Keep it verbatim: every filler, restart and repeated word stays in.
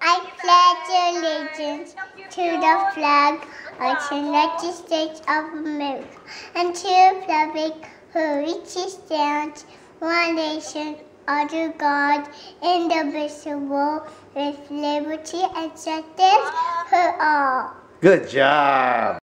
I pledge allegiance to the flag of the United States of America and to the republic for which it stands, one nation, under God, indivisible, with liberty and justice for all. Good job.